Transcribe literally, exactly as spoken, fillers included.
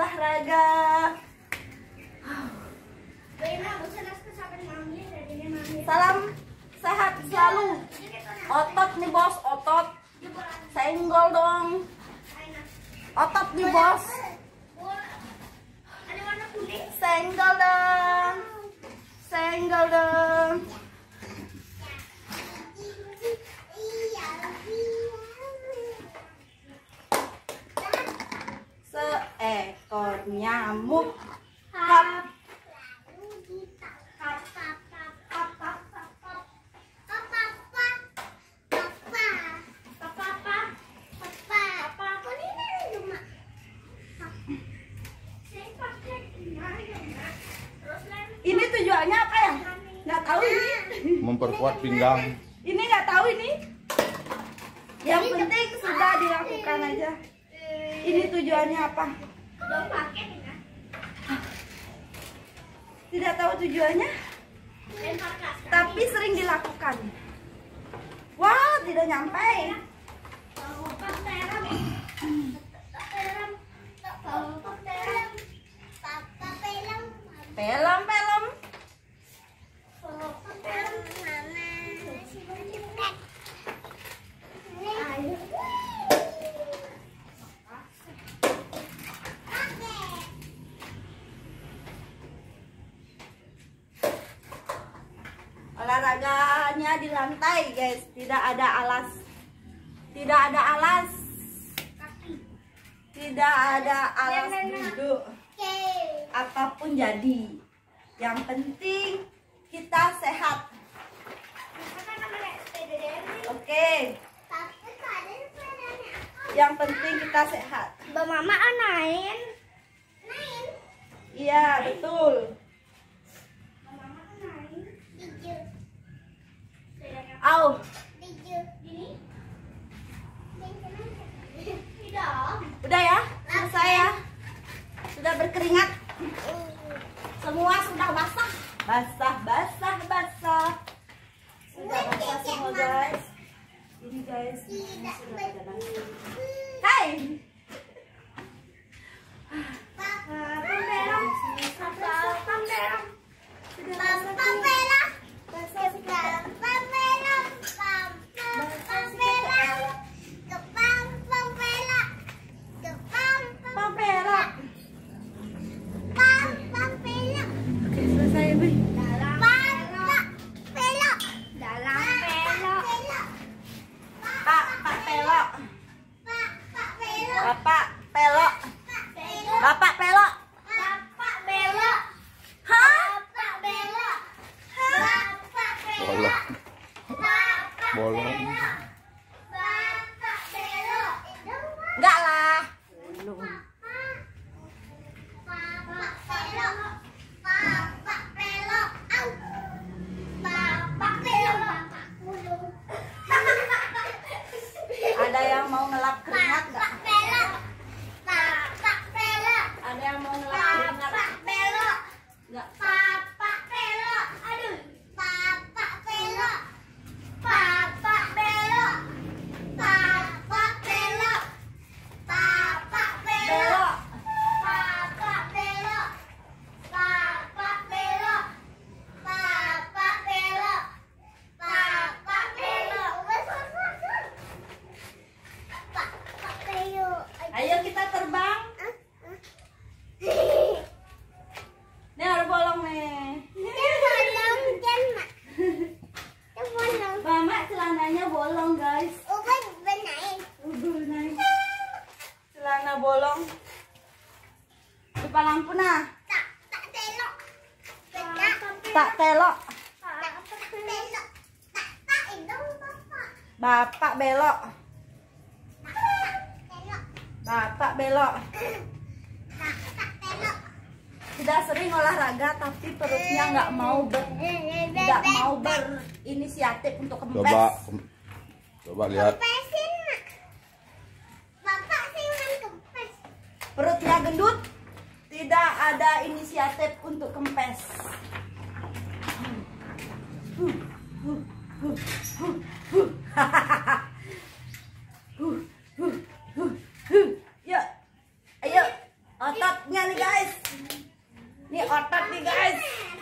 olahraga. Salam sehat selalu. Otot nih bos, otot. Senggol dong. Otot nih bos. Senggol dong. Senggol dong. Seekor nyamuk hap. Ini tujuannya apa ya? Nggak tahu ini. Memperkuat pinggang. Ini nggak tahu ini. Yang penting sudah dilakukan aja. Ini tujuannya apa? Tidak tahu tujuannya. Tapi sering dilakukan. Wah, tidak nyampe. Pelem, pelem. Olahraganya di lantai, guys. Tidak ada alas. Tidak ada alas. Tidak ada alas duduk. Apapun jadi. Yang penting kita sehat. Oke. Yang penting kita sehat. Mbak Mama main. Iya, betul. Au. Udah ya, selesai ya. Sudah berkeringat. Semua sudah basah. Basah, basah, basah. Sudah basah semua, guys. Ini guys, ini sudah pada basah. Hai. Pamperong. Pamperong. Sudah basah. Pamperong. Basah sudah. Pamperong. Pamperong. Kepang pamperong. Kepang pamperong. Pam pamperong. Oke, selesai, Bu. Dalam pelok. Dalam pelok. Pak, Pak pelok. Pak, Pak pelok. Bapak pelok. Bapak pelok. Bapak belok. Hah? Bapak belok. Bapak belok. Bolong. Bolong. Bapak belok. Enggak lah. Belum. Bapak pelok. Bapak pelok. Au. Bapak pelok. Ada yang mau ngelap keringat enggak? Bapak pelok. Bapak pelok. Ada yang mau ngelap keringat? Bapak pelok. Enggak. Bapak pelok. Aduh. Bapak pelok. Bapak belok. Bapak belok. Bapak belok. Bapak belok. Bapak belok. Bapak belok. Bapak belok. Bapak belok. Ayo kita terbang. Nih ada bolong nih. Mama celananya bolong, guys. Ubah benain. Ubah benain. Celana bolong. Lupa lampu nah. Tak tak telok. Tak telok. Tak telok. Tak tak indung bapak. Bapak belok. Bapak belok. Tak tak telok. Sudah sering olahraga tapi perutnya nggak mau ber nggak mau berinisiatif untuk kempes. Coba, coba lihat. Bapak sih kempes. Perutnya gendut, tidak ada inisiatif untuk kempes. Huh, huh, huh, huh, huh. Huh, huh, huh, huh. Yuk, ayo Ototnya nih guys. Ini otot nih guys.